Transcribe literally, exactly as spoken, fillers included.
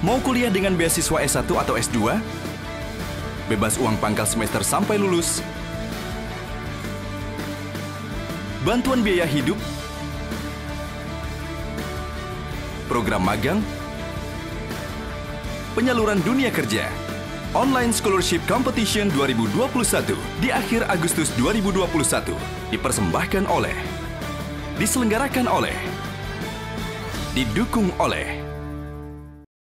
Mau kuliah dengan beasiswa S satu atau S dua? Bebas uang pangkal semester sampai lulus? Bantuan biaya hidup? Program magang? Penyaluran dunia kerja? Online Scholarship Competition dua ribu dua puluh satu di akhir Agustus dua ribu dua puluh satu dipersembahkan oleh, diselenggarakan oleh, didukung oleh